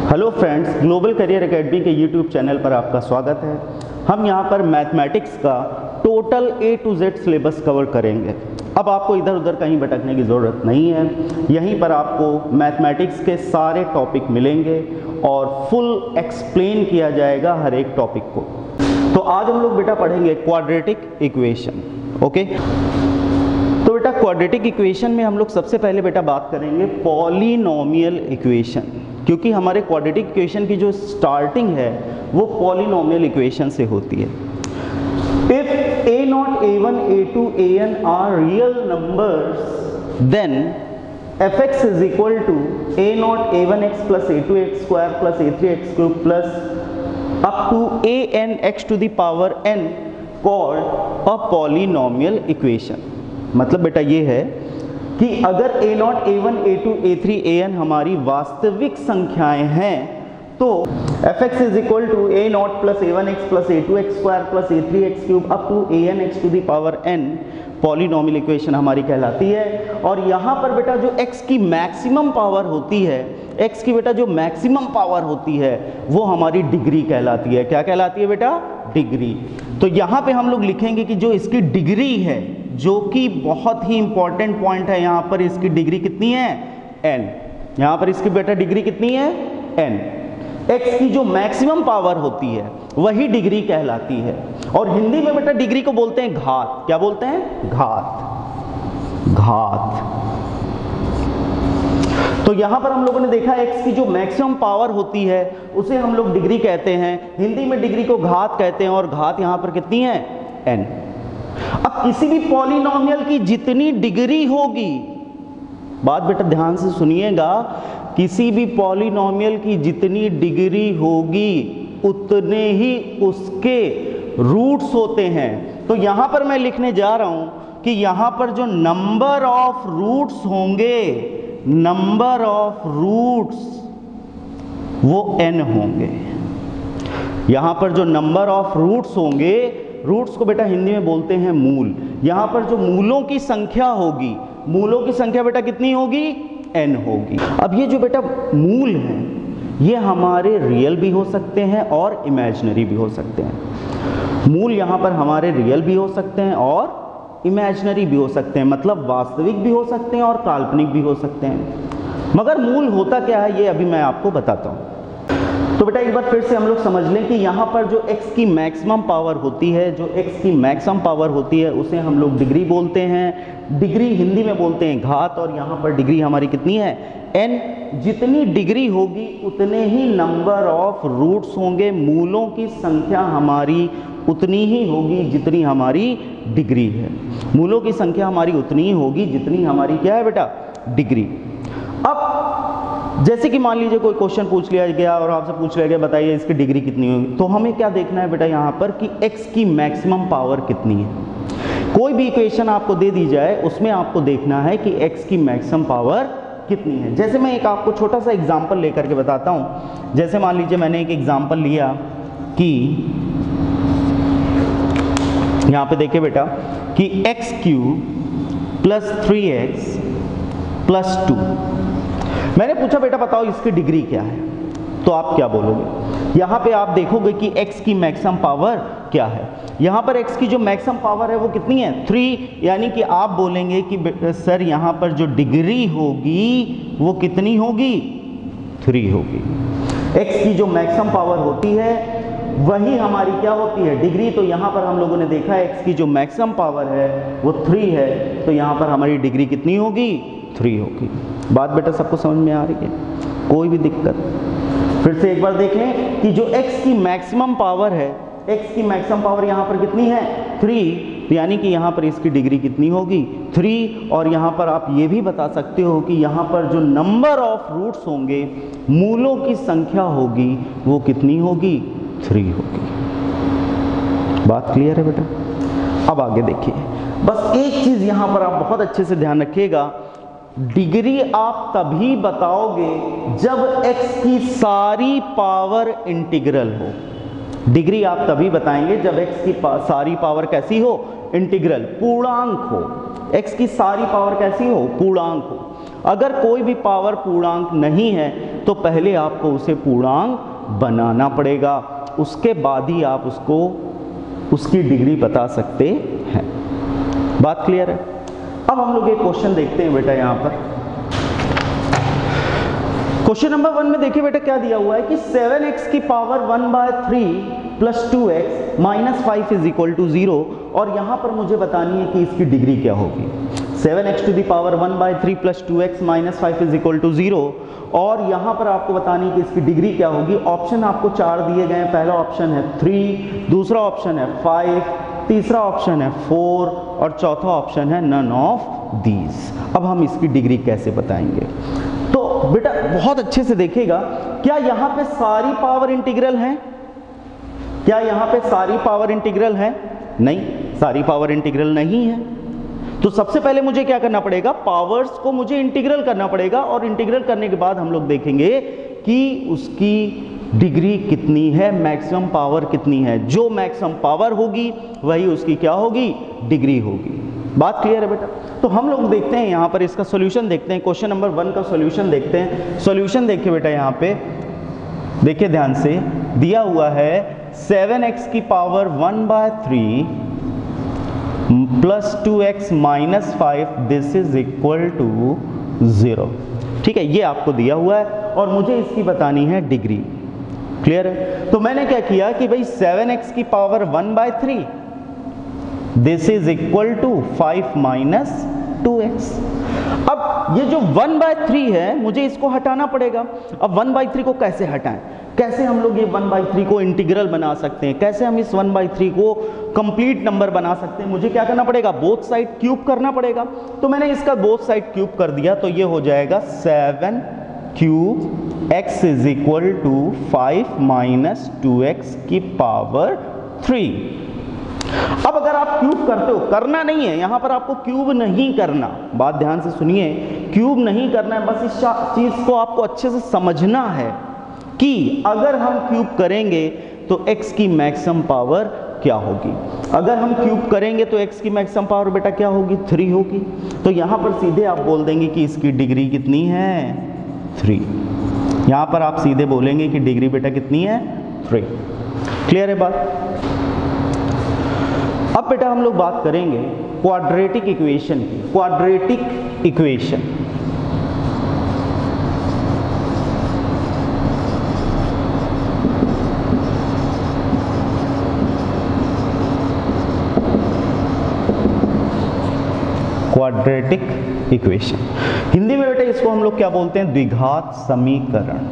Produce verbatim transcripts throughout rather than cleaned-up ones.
Hello friends, Global Career Academy के YouTube channel पर आपका स्वागत है। हम यहाँ पर मैथमेटिक्स का total A to Z syllabus cover करेंगे। अब आपको इधर उधर कहीं भटकने की ज़रूरत नहीं है, यहीं पर आपको मैथमेटिक्स के सारे टॉपिक मिलेंगे और फुल एक्सप्लेन किया जाएगा हर एक टॉपिक को। तो आज हम लोग बेटा पढ़ेंगे क्वाड्रेटिक इक्वेशन। ओके, तो बेटा क्वाड्रेटिक इक्वेशन में हम लोग सबसे पहले बेटा बात करेंगे पॉलिनोमियल इक्वेशन, क्योंकि हमारे क्वाड्रेटिक इक्वेशन की जो स्टार्टिंग है वो पॉलिनोमियल इक्वेशन से होती है। If A naught A one A two A N are real numbers then F X is equal to A naught A one X plus A two X square plus A three X cube plus up to A N X to the power N called a polynomial equation. मतलब बेटा ये है कि अगर A naught A one A two A three A N हमारी वास्तविक संख्याएं हैं तो F X is equal to A naught plus A one X plus A two X square plus A three X cube up to A N X to the power N polynomial equation हमारी कहलाती है। और यहाँ पर बेटा जो x की maximum power होती है, x की बेटा जो मैक्सिमम पावर होती है वो हमारी डिग्री कहलाती है। क्या कहलाती है बेटा? डिग्री। तो यहाँ पे हम लोग लिखेंगे कि जो इसकी डिग्री है, जो कि बहुत ही इंपॉर्टेंट पॉइंट है, यहाँ पर इसकी डिग्री कितनी है? n। यहाँ पर इसकी बेटा डिग्री कितनी है? n। x की जो मैक्सिमम पावर होती है वही डिग्री कहलाती है। और हिंदी में बेटा डिग्री को बोलते हैं घात। क्या बोलते हैं? घात। घात। तो यहां पर हम लोगों ने देखा x की जो मैक्सिमम पावर होती है उसे हम लोग डिग्री कहते हैं, हिंदी में डिग्री को घात कहते हैं, और घात यहां पर कितनी है? n। अब किसी भी पॉलिनोमियल की जितनी डिग्री होगी, बात बेटा ध्यान से सुनिएगा, किसी भी पॉलिनोमियल की जितनी डिग्री होगी उतने ही उसके रूट्स होते हैं। तो यहां पर मैं लिखने जा रहा हूं कि यहां पर जो नंबर ऑफ रूट्स होंगे, नंबर ऑफ रूट्स वो n होंगे। यहां पर जो नंबर ऑफ रूट्स होंगे, रूट्स को बेटा हिंदी में बोलते हैं मूल। यहां पर जो मूलों की संख्या होगी, मूलों की संख्या बेटा कितनी होगी? n होगी। अब ये जो बेटा मूल हैं ये हमारे रियल भी हो सकते हैं और इमेजिनरी भी हो सकते हैं। मूल यहाँ पर हमारे रियल भी हो सकते हैं और इमेजिनरी भी हो सकते हैं, मतलब वास्तविक भी हो सकते हैं और काल्पनिक भी हो सकते हैं। मगर मूल होता क्या है ये अभी मैं आपको बताता हूँ। तो बेटा एक बार फिर से हम लोग समझ लें कि यहाँ पर जो x की मैक्सिमम पावर होती है, जो x की मैक्सिमम पावर होती है उसे हम लोग डिग्री बोलते हैं। डिग्री हिंदी में बोलते हैं घात, और यहाँ पर डिग्री हमारी कितनी है? n। जितनी डिग्री होगी उतने ही नंबर ऑफ रूट्स होंगे, मूलों की संख्या हमारी उतनी ही होगी जितनी हमारी डिग्री है। मूलों की संख्या हमारी उतनी ही होगी जितनी हमारी क्या है बेटा? डिग्री। अब जैसे कि मान लीजिए कोई क्वेश्चन पूछ लिया गया और आपसे पूछ लिया गया बताइए इसकी डिग्री कितनी होगी, तो हमें क्या देखना है बेटा यहाँ पर कि x की मैक्सिमम पावर कितनी है। कोई भी इक्वेशन आपको दे दी जाए उसमें आपको देखना है कि x की मैक्सिमम पावर कितनी है। जैसे मैं एक आपको छोटा सा एग्जांपल लेकर के बताता हूँ। जैसे मान लीजिए मैंने एक एग्जांपल लिया कि यहाँ पे देखिए बेटा कि X cube plus three X plus two. मैंने पूछा बेटा बताओ इसकी डिग्री क्या है, तो आप क्या बोलोगे? यहाँ पे आप देखोगे कि x की मैक्सिमम पावर क्या है। यहाँ पर x की जो मैक्सिमम पावर है वो कितनी है? थ्री। यानी कि आप बोलेंगे कि सर यहाँ पर जो डिग्री होगी वो कितनी होगी? थ्री होगी। x की जो मैक्सिमम पावर होती है वही हमारी क्या होती है? डिग्री। तो यहाँ पर हम लोगों ने देखा x की जो मैक्सिमम पावर है वो थ्री है, तो यहाँ पर हमारी डिग्री कितनी होगी? थ्री होगी। बात बेटा सबको समझ में आ रही है? कोई भी दिक्कत? फिर से एक बार देखें कि जो x की मैक्सिमम पावर है, x की मैक्सिमम पावर यहाँ पर कितनी है? थ्री। तो यानी कि यहाँ पर इसकी डिग्री कितनी होगी? थ्री। और यहाँ पर आप ये भी बता सकते हो कि यहाँ पर जो नंबर ऑफ रूट्स होंगे, मूलों की संख्या होगी, वो कितनी होगी? थ्री होगी। बात क्लियर है बेटा? अब आगे देखिए, बस एक चीज यहाँ पर आप बहुत अच्छे से ध्यान रखिएगा, डिग्री आप तभी बताओगे जब x की सारी पावर इंटीग्रल हो। डिग्री आप तभी बताएंगे जब x की पा, सारी पावर कैसी हो? इंटीग्रल पूर्णांक हो, x की सारी पावर कैसी हो, पूर्णांक हो। अगर कोई भी पावर पूर्णांक नहीं है तो पहले आपको उसे पूर्णांक बनाना पड़ेगा, उसके बाद ही आप उसको उसकी डिग्री बता सकते हैं। बात क्लियर है? अब हम लोग एक क्वेश्चन देखते हैं बेटा। यहां पर क्वेश्चन नंबर वन में देखिए बेटा क्या दिया हुआ है कि सेवन एक्स की power one by three plus two x minus five is equal to zero, और यहां पर मुझे बतानी है कि इसकी डिग्री क्या होगी। Seven x to the power one by three plus two x minus five is equal to zero, और यहां पर आपको बतानी है कि इसकी डिग्री क्या होगी। ऑप्शन आपको चार दिए गए हैं। पहला ऑप्शन है थ्री, दूसरा ऑप्शन है फाइव, तीसरा ऑप्शन है फोर, और चौथा ऑप्शन है नन ऑफ दीज। अब हम इसकी डिग्री कैसे बताएंगे? तो बेटा बहुत अच्छे से देखिएगा, क्या यहां पे सारी पावर इंटीग्रल है? क्या यहां पे सारी पावर इंटीग्रल है? नहीं, सारी पावर इंटीग्रल नहीं है। तो सबसे पहले मुझे क्या करना पड़ेगा, पावर्स को मुझे इंटीग्रल करना पड़ेगा, और इंटीग्रल करने के बाद हम लोग देखेंगे कि उसकी डिग्री कितनी है, मैक्सिमम पावर कितनी है। जो मैक्सिमम पावर होगी वही उसकी क्या होगी, डिग्री होगी। बात क्लियर है बेटा? तो हम लोग देखते हैं यहाँ पर इसका सॉल्यूशन देखते हैं। क्वेश्चन नंबर वन का सॉल्यूशन देखते हैं। सॉल्यूशन देखिए बेटा, यहाँ पे देखिए ध्यान से, दिया हुआ है सेवन एक्स की power one by three plus two x minus five, this is equal to zero. ठीक है, ये आपको दिया हुआ है और मुझे इसकी बतानी है डिग्री। क्लियर है? तो मैंने क्या किया कि भाई सेवन एक्स की power one by three, this is equal to five minus two x. अब ये जो वन बाय थ्री है मुझे इसको हटाना पड़ेगा। अब वन बाय थ्री को कैसे हटाएं? कैसे हम लोग ये वन बाई थ्री को इंटीग्रल बना सकते हैं? कैसे हम इस वन बाई थ्री को कंप्लीट नंबर बना सकते हैं? मुझे क्या करना पड़ेगा, बोथ साइड क्यूब करना पड़ेगा। तो मैंने इसका बोथ साइड क्यूब कर दिया, तो ये हो जाएगा seven cube x is equal to five minus two x की पावर थ्री। अब अगर आप क्यूब करते हो, करना नहीं है यहां पर, आपको क्यूब नहीं करना, बात ध्यान से सुनिए, क्यूब नहीं करना है, बस इस चीज को आपको अच्छे से समझना है कि अगर हम क्यूब करेंगे तो x की मैक्सिमम पावर क्या होगी। अगर हम क्यूब करेंगे तो x की मैक्सिमम पावर बेटा क्या होगी, थ्री होगी। तो यहां पर सीधे आप बोल देंगे कि इसकी डिग्री कितनी है, थ्री। यहां पर आप सीधे बोलेंगे कि डिग्री बेटा कितनी है, थ्री। क्लियर है बात? अब बेटा हम लोग बात करेंगे क्वाड्रेटिक इक्वेशन की। Quadratic equation, quadratic equation Hindi में बेटा इसको हम लोग क्या बोलते हैं, द्विघात समीकरण।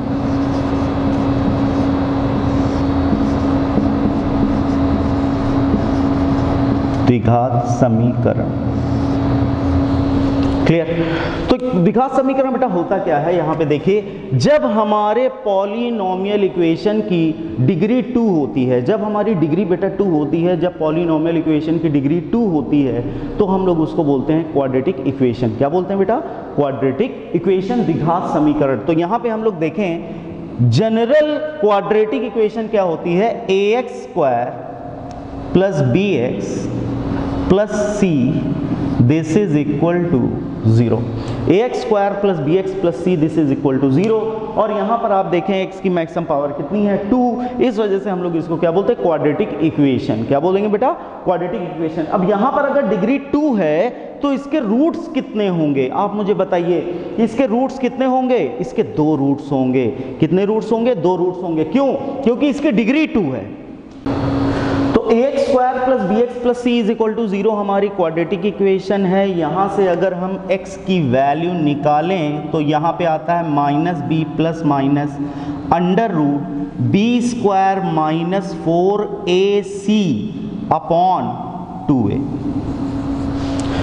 द्विघात समीकरण। क्लियर? तो द्विघात समीकरण बेटा होता क्या है, यहां पे देखिए, जब हमारे पॉलिनोमियल इक्वेशन की डिग्री टू होती है, जब हमारी डिग्री बेटा टू होती है, जब पॉलिनोमियल इक्वेशन की डिग्री टू होती है, तो हम लोग उसको बोलते हैं क्वाड्रेटिक इक्वेशन। क्या बोलते हैं बेटा, क्वाड्रेटिक इक्वेशन, द्विघात समीकरण। तो यहां पे हम लोग देखें, जनरल क्वाड्रेटिक इक्वेशन क्या होती है, a x square plus b x plus c, this is equal to zero. A x square plus b x plus c, this is equal to zero. और यहां पर आप देखें एक्स की मैक्सिमम पावर कितनी है, टू। इस वजह से हम लोग इसको क्या बोलते हैं, क्वाड्रेटिक इक्वेशन। क्या बोलेंगे बेटा, क्वाड्रेटिक इक्वेशन। अब यहां पर अगर डिग्री टू है तो इसके रूट्स कितने होंगे, आप मुझे बताइए, इसके रूट्स कितने होंगे? इसके दो रूट्स होंगे। कितने रूट्स होंगे? दो रूट्स होंगे। क्यों? क्योंकि इसकी डिग्री टू है। तो a x square plus b x plus c is equal to zero हमारी क्वाड्रेटिक इक्वेशन है। यहां से अगर हम x की वैल्यू निकालें तो यहां पे आता है minus b plus minus under root b square minus four a c upon two a.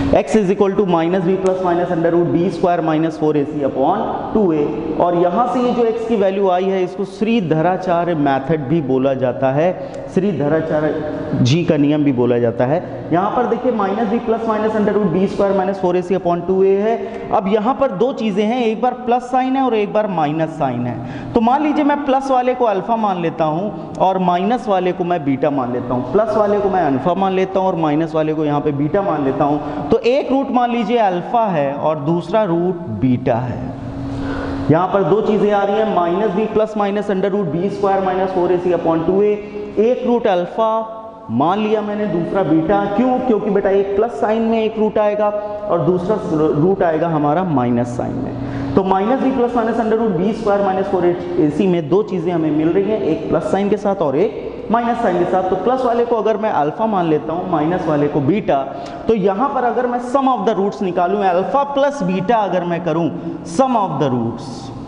x is equal to minus b plus minus under root b square minus four a c upon two a. और यहाँ से ये जो x की value आई है इसको Shridharacharya method भी बोला जाता है, श्रीधराचार्य जी का नियम भी बोला जाता है। यहाँ पर देखिए minus b plus minus under root b square minus four a c upon two a है। अब यहाँ पर दो चीज़ें हैं, एक बार प्लस साइन है और एक बार माइनस साइन है। तो मान लीजिए मैं प्लस वाले को अल्फा मान लेता हूँ और माइनस वाले को मैं बीटा मान लेता हूँ, प्लस वाले को मैं अल्फा मान लेता हूँ और माइनस वाले को यहाँ पे बीटा मान लेता हूँ। तो एक रूट मान लीजिए अल्फा है और दूसरा रूट बीटा है। यहाँ पर दो चीजें आ रही हैं, minus b plus minus under root b square minus four a c upon two a. एक रूट अल्फा मान लिया मैंने, दूसरा बीटा। क्यों? क्योंकि बेटा एक प्लस साइन में एक रूट आएगा और दूसरा रूट आएगा हमारा माइनस साइन में। तो minus b plus minus under root b square minus four a c में दो चीजें हमें मिल रही हैं, एक प्लस साइन के साथ और एक माइनस साइन के साथ। तो प्लस वाले को अगर मैं अल्फा मान लेता हूँ, माइनस वाले को बीटा, तो यहाँ पर अगर मैं सम ऑफ द रूट्स निकालूं, अल्फा प्लस बीटा अगर मैं करूं, sum of the roots,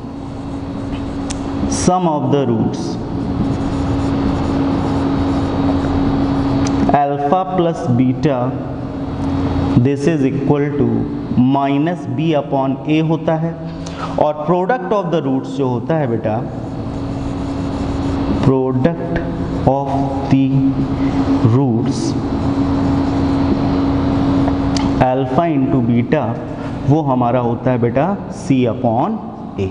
sum of the roots alpha plus beta this is equal to minus b upon a होता है। और प्रोडक्ट ऑफ द रूट्स जो होता है बेटा, product of the roots alpha into beta, वो हमारा होता है बेटा c upon a.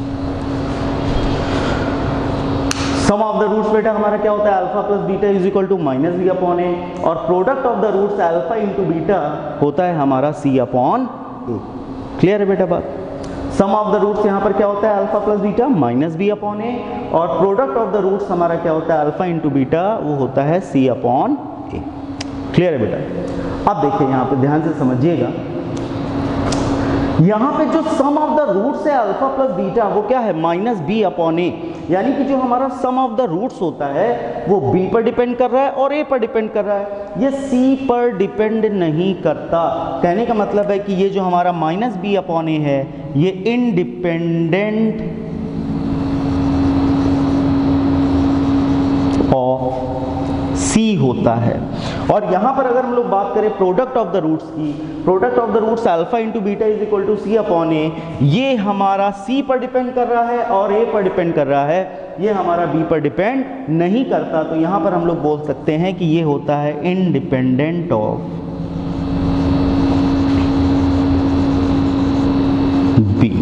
Sum of the roots बेटा हमारा क्या होता है, alpha plus beta is equal to minus b upon a. और product of the roots alpha into beta होता है हमारा सी अपॉन ए। क्लियर है बेटा बात? सम ऑफ द रूट्स यहाँ पर क्या होता है, alpha plus beta minus b upon a. और प्रोडक्ट ऑफ द रूट्स हमारा क्या होता है, अल्फा इंटू बीटा, वो होता है सी अपॉन ए। क्लियर है बेटा? अब देखिए यहाँ पे ध्यान से समझिएगा, यहाँ पे जो सम ऑफ द रूट्स है अल्फा प्लस बीटा, वो क्या है, माइनस बी अपॉन ए। यानी कि जो हमारा सम ऑफ द रूट्स होता है वो b पर डिपेंड कर रहा है और a पर डिपेंड कर रहा है, ये c पर डिपेंड नहीं करता। कहने का मतलब है कि ये जो हमारा माइनस बी अपॉन ए है ये इंडिपेंडेंट ऑफ c होता है। और यहां पर अगर हम लोग बात करें प्रोडक्ट ऑफ द रूट्स की, product of the roots alpha into beta is equal to c upon a, ये हमारा c पर डिपेंड कर रहा है और a पर डिपेंड कर रहा है, ये हमारा b पर डिपेंड नहीं करता। तो यहां पर हम लोग बोल सकते हैं कि ये होता है independent of b।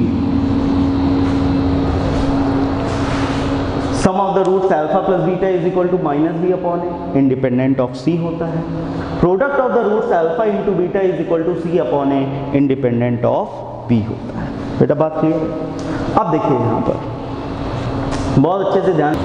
Sum of the roots alpha plus beta is equal to minus b upon a, independent of c होता है। Product of the roots alpha into beta is equal to c upon a, independent of b होता है। बेटा बात clear है? अब देखिए यहाँ पर बहुत अच्छे से ध्यान,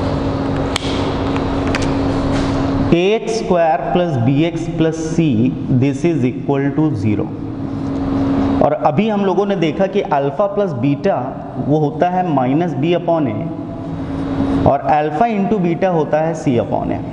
a x square plus b x plus c this is equal to zero. और अभी हम लोगों ने देखा कि अल्फा प्लस बीटा वो होता है माइनस बी अपॉन ए और अल्फा इंटू बीटा होता है सी अपॉन ए।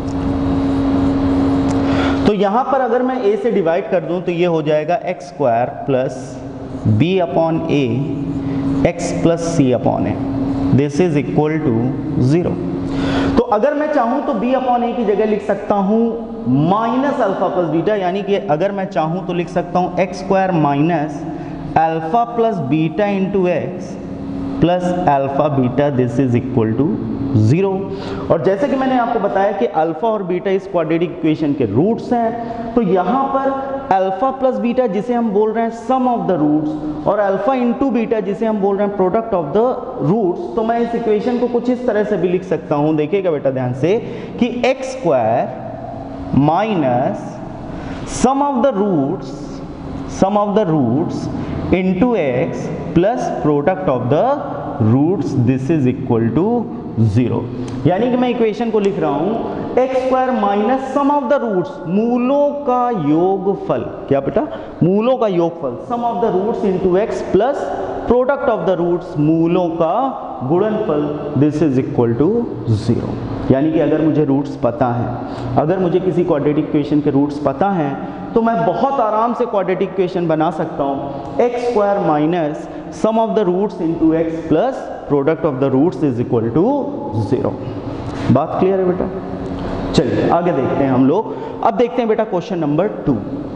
तो यहां पर अगर मैं a से डिवाइड कर दूं तो ये हो जाएगा x square plus b upon a x plus c upon a, this is equal to zero. तो अगर मैं चाहूं तो b अपॉन ए की जगह लिख सकता हूं माइनस अल्फा प्लस बीटा, यानी कि अगर मैं चाहूं तो लिख सकता हूं x square minus alpha plus beta into x plus alpha beta, this is equal to zero. और जैसे कि मैंने आपको बताया कि अल्फा और बीटा इस क्वाड्रेटिक इक्वेशन के रूट्स हैं, तो यहाँ पर अल्फा प्लस बीटा जिसे हम बोल रहे हैं सम ऑफ द रूट्स और अल्फा इंटू बीटा जिसे हम बोल रहे हैं प्रोडक्ट ऑफ द रूट्स, तो मैं इस इक्वेशन को कुछ इस तरह से भी लिख सकता हूँ। देखिएगा बेटा ध्यान से कि x square minus sum of the roots sum of the roots into x plus product of the roots, this is equal to zero. यानी कि मैं इक्वेशन को लिख रहा हूं x square minus sum of the roots, मूलों का योगफल, क्या बेटा, मूलों का योगफल, sum of the roots into x plus product of the roots, मूलों का गुणनफल, this is equal to zero. यानी कि अगर मुझे रूट्स पता है, अगर मुझे किसी क्वाड्रेटिक इक्वेशन के रूट्स पता हैं, तो मैं बहुत आराम से क्वाड्रेटिक इक्वेशन बना सकता हूँ x square minus sum of the roots into x plus product of the roots is equal to zero. बात क्लियर है बेटा? चलिए आगे देखते हैं हम लोग। अब देखते हैं बेटा question number two.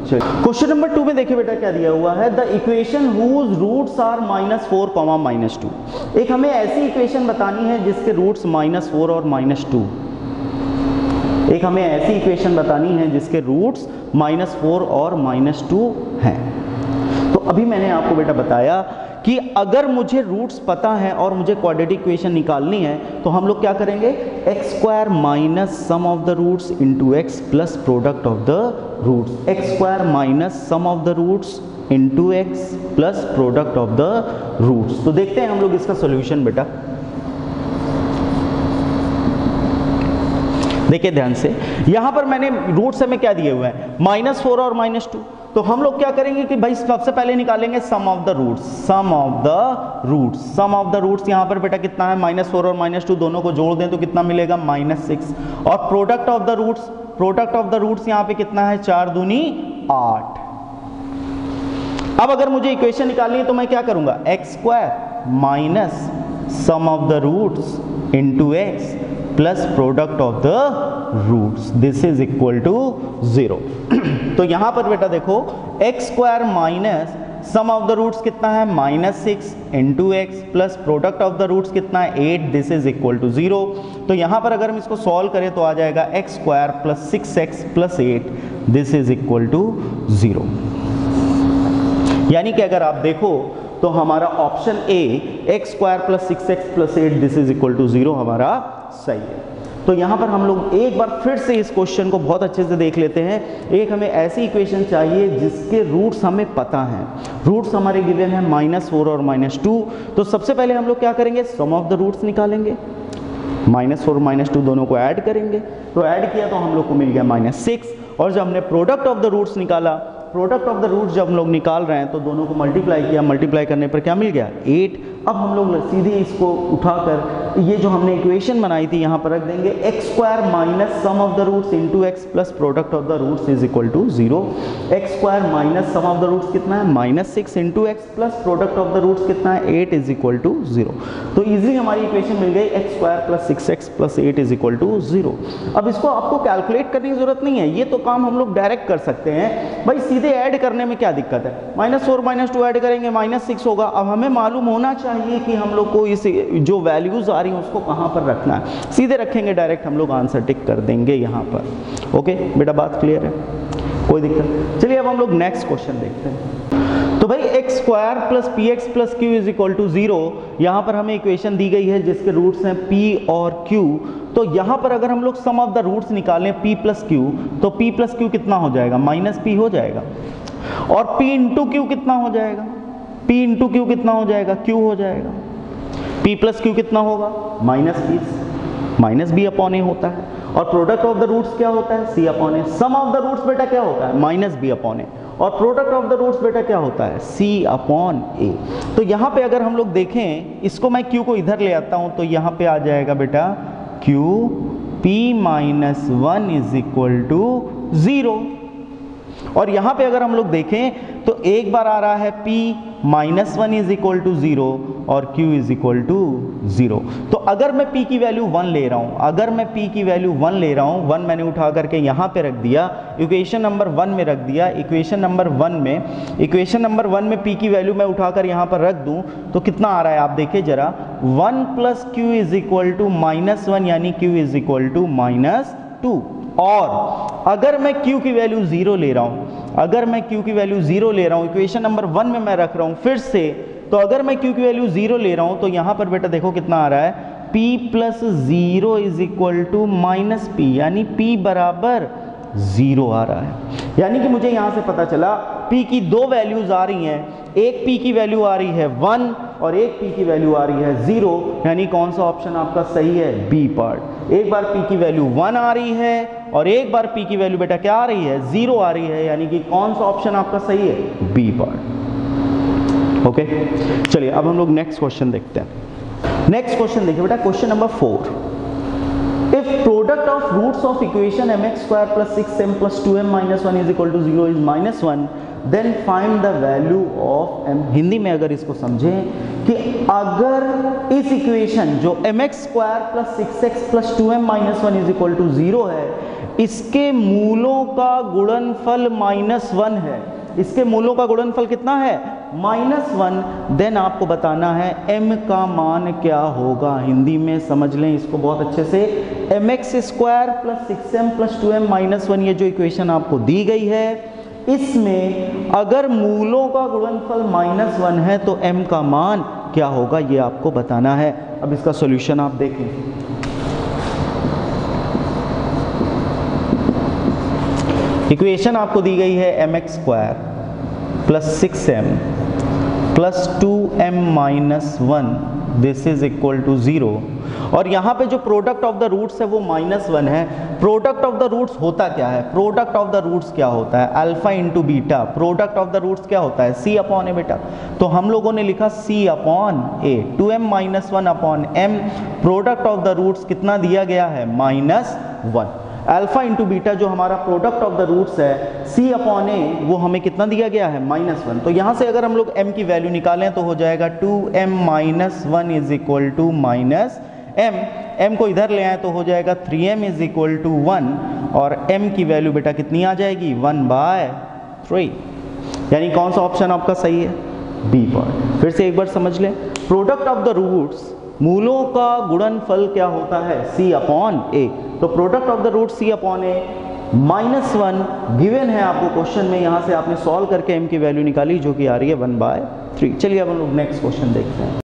Question number two में देखिए बेटा क्या दिया हुआ है, the equation whose roots are minus four comma minus two. एक हमें ऐसी इक्वेशन बतानी है जिसके रूट्स माइनस फोर और माइनस टू एक हमें ऐसी इक्वेशन बतानी है जिसके रूट्स माइनस फोर और माइनस टू हैं। तो अभी मैंने आपको बेटा बताया कि अगर मुझे रूट्स पता है और मुझे क्वाड्रेटिक इक्वेशन निकालनी है तो हम लोग क्या करेंगे, x square minus sum of the roots into x plus product of the roots, x square minus sum of the roots into x plus product of the roots. तो देखते हैं हम लोग इसका सोल्यूशन बेटा। देखिए ध्यान से, यहां पर मैंने रूट्स में क्या दिए हुए हैं, माइनस फोर और माइनस टू। तो हम लोग क्या करेंगे कि भाई सबसे पहले निकालेंगे sum of the roots, sum of the roots, sum of the roots यहां पर बेटा कितना है, माइनस फोर और माइनस टू दोनों को जोड़ दें तो कितना मिलेगा, माइनस सिक्स। और product of the roots, product of the roots यहां पे कितना है, चार दूनी आठ। अब अगर मुझे इक्वेशन निकालनी है तो मैं क्या करूंगा, x square minus sum of the roots into x plus product of the roots, this is equal to zero. तो यहां पर बेटा देखो, x square minus sum of the roots कितना है, minus six into x plus product of the roots कितना है, eight, this is equal to zero. तो यहां पर अगर हम इसको सॉल्व करें तो आ जाएगा x square plus six x plus eight, this is equal to zero. यानी कि अगर आप देखो तो हमारा option A, x square plus six x plus eight, this is equal to zero हमारा सही है। तो यहां पर हम लोग एक बार फिर से इस क्वेश्चन को बहुत अच्छे से देख लेते हैं। एक हमें ऐसी इक्वेशन चाहिए जिसके रूट्स हमें पता हैं, रूट्स हमारे गिवन हैं माइनस फोर और माइनस टू। तो सबसे पहले हम लोग क्या करेंगे, सम ऑफ द रूट्स निकालेंगे, माइनस फोर माइनस टू दोनों को ऐड करेंगे। तो ऐड किया तो हम लोग को मिल गया माइनस सिक्स। और जब हमने प्रोडक्ट ऑफ द रूट्स निकाला, प्रोडक्ट ऑफ द रूट्स जब हम लोग निकाल रहे हैं तो दोनों को मल्टीप्लाई किया, मल्टीप्लाई करने पर क्या मिल गया, एट। अब हम लोग सीधे इसको उठाकर ये जो हमने इक्वेशन बनाई थी यहाँ पर रख देंगे, x square minus sum of the roots into x plus product of the roots is equal to zero. X square minus sum of the roots कितना है, minus six into x plus product of the roots कितना है, eight is equal to zero. तो easily हमारी equation मिल गई, x square plus six x plus eight is equal to zero. अब इसको आपको कैलकुलेट करने की जरूरत नहीं है, ये तो काम हम लोग डायरेक्ट कर सकते हैं। भाई सीधे ऐड करने में क्या दिक्कत है, minus four minus two add करेंगे, माइनस सिक्स होगा। अब हमें मालूम होना चाहिए कि हम लोग को इस जो वैल्यूज आ रही हैं उसको कहां पर रखना है, सीधे रखेंगे डायरेक्ट हम लोग आंसर टिक कर देंगे यहां पर। ओके बेटा, बात क्लियर है, कोई दिक्कत। चलिए अब हम लोग नेक्स्ट क्वेश्चन देखते हैं। तो भाई x square plus p x plus q is equal to zero, यहां पर हमें इक्वेशन दी गई है जिसके रूट्स हैं p और q। तो यहां पर अगर हम लोग सम ऑफ द रूट्स निकालें p प्लस क्यू, तो p प्लस क्यू कितना हो जाएगा, माइनस p हो जाएगा। और p इंटू क्यू कितना हो जाएगा, p इंटू क्यू कितना हो जाएगा, q हो जाएगा। p प्लस क्यू कितना होगा, minus p, minus b upon a होता है। और प्रोडक्ट ऑफ द रूट्स क्या होता है, c upon a. Sum of the roots बेटा क्या होता है, माइनस बी अपॉन ए। और प्रोडक्ट ऑफ द रूट्स बेटा क्या होता है, c अपॉन ए। तो यहाँ पे अगर हम लोग देखें, इसको मैं q को इधर ले आता हूं तो यहाँ पे आ जाएगा बेटा q p minus one is equal to zero. और यहां पे अगर हम लोग देखें तो एक बार आ रहा है p minus one is equal to zero और q is equal to zero. तो अगर मैं p की वैल्यू वन ले रहा हूं, अगर मैं p की वैल्यू वन ले रहा हूं, वन मैंने उठा करके यहां पे रख दिया, इक्वेशन नंबर वन में रख दिया। इक्वेशन नंबर वन में इक्वेशन नंबर वन में p की वैल्यू मैं उठाकर यहां पर रख दूं तो कितना आ रहा है आप देखिए जरा, one plus q is equal to minus one, यानी q is equal to minus two. और अगर मैं q की वैल्यू जीरो ले रहा हूं, अगर मैं q की वैल्यू जीरो ले रहा हूं, इक्वेशन नंबर वन में मैं रख रहा हूं फिर से, तो अगर मैं q की वैल्यू जीरो ले रहा हूं तो यहां पर बेटा देखो कितना आ रहा है, p plus zero is equal to minus p, यानी p बराबर जीरो आ रहा है। यानी कि मुझे यहां से पता चला p की दो वैल्यूज आ रही हैं, एक p की वैल्यू आ रही है वन और एक p की वैल्यू आ रही है जीरो। यानी कौन सा ऑप्शन आपका सही है, बी पार्ट। एक बार p की वैल्यू वन आ रही है और एक बार p की वैल्यू बेटा क्या आ रही है, जीरो आ रही है। यानी कि कौन सा ऑप्शन आपका सही है, बी पार्ट। ओके चलिए अब हम लोग नेक्स्ट क्वेश्चन देखते हैं। नेक्स्ट क्वेश्चन देखिए बेटा, question number four. If product of roots of equation mx square plus six m plus two m minus one is equal to zero is minus one, then find the value of m। Hindi में अगर इसको समझें कि अगर इस equation जो mx square plus six x plus two m minus one is equal to zero है, इसके मूलों का गुणनफल माइनस वन है, इसके मूलों का गुणनफल कितना है, माइनस वन, देन आपको बताना है m का मान क्या होगा। हिंदी में समझ लें इसको बहुत अच्छे से, m x square plus six m plus two m minus one, ये जो इक्वेशन आपको दी गई है, इसमें अगर मूलों का गुणनफल माइनस वन है तो m का मान क्या होगा ये आपको बताना है। अब इसका सॉल्यूशन आप देखें, इक्वेशन आपको दी गई है m x square plus six m plus two m minus one, this is equal to zero, और यहाँ पे जो प्रोडक्ट ऑफ द रूट्स है वो माइनस वन है। प्रोडक्ट ऑफ द रूट्स होता क्या है, प्रोडक्ट ऑफ द रूट्स क्या होता है, alpha into beta, product of the roots क्या होता है, सी अपॉन ए बेटा, तो हम लोगों ने लिखा c upon a, two m minus one upon m, product of the roots कितना दिया गया है, minus one, alpha into beta जो हमारा प्रोडक्ट ऑफ द रूट्स है सी अपॉन ए, वो हमें कितना दिया गया है, माइनस वन। तो यहाँ से अगर हम लोग m की वैल्यू निकालें तो हो जाएगा two m minus one is equal to minus m, m को इधर ले आए तो हो जाएगा three m is equal to one, और m की वैल्यू बेटा कितनी आ जाएगी, वन बाय थ्री, यानी कौन सा ऑप्शन आपका सही है, बी पार्ट। फिर से एक बार समझ लें, प्रोडक्ट ऑफ द रूट्स, मूलों का गुणनफल क्या होता है, सी अपॉन ए, तो product of the root c upon a minus one given है आपको क्वेश्चन में, यहाँ से आपने सॉल्व करके m की वैल्यू निकाली जो कि आ रही है वन बाय थ्री। चलिए अब हम लोग नेक्स्ट क्वेश्चन देखते हैं।